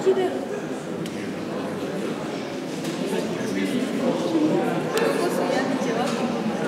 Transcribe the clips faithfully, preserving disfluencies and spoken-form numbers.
ide. Kako su jedni ćevapi?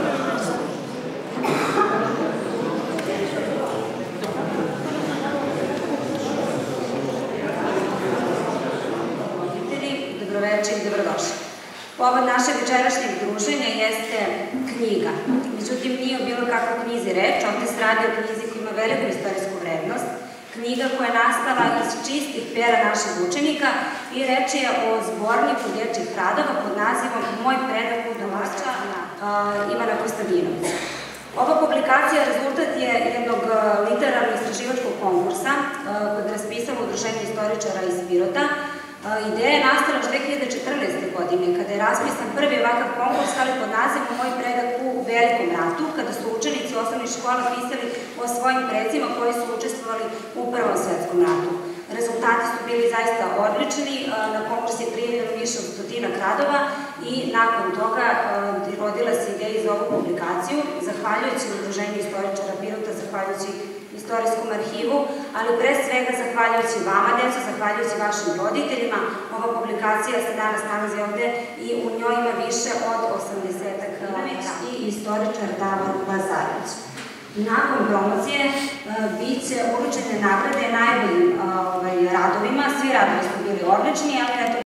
Dobroveče i dobrodošli. Povod našeg večerašnjeg druženja jeste knjiga. Međutim, nije o bilo kakvoj knjizi reč, ovde se radi o knjizi koja ima veliku istorijsku vrednost, knjiga koja je nastala iz čistih pera našeg učenika i reč je o zborniku dječjih radova pod nazivom Moj predak u domaća Ivana Kostadinovića. Ova publikacija rezultat je jednog literarno-istraživačkog konkursa koji je raspisalo Udruženje istoričara iz Pirota. Ideja je nastala još dve hiljade četrnaeste. godine, kada je raspisan prvi ovakav konkurs, ali pod nazivom Moj predak u Velikom ratu, kada su učenici osnovnih škola pisali o svojim precima koji su učestvovali u Prvom svetskom ratu. Rezultati su bili zaista odlični, na konkurs je prijavljeno više od stotinak radova i nakon toga rodila se ideja za ovu publikaciju, zahvaljujući Udruženju istoričara Pirota, zahvaljujući Istorijskom arhivu, ali pre svega zahvaljujući vama, deco, zahvaljujući vašim roditeljima. Ova publikacija se danas nalazi ovde i u njoj ima više od osamdesetak i istoričar Davor Lazarević. Nakon promocije biće uručene nagrade najboljim radovima, svi radovi su bili odlični, ali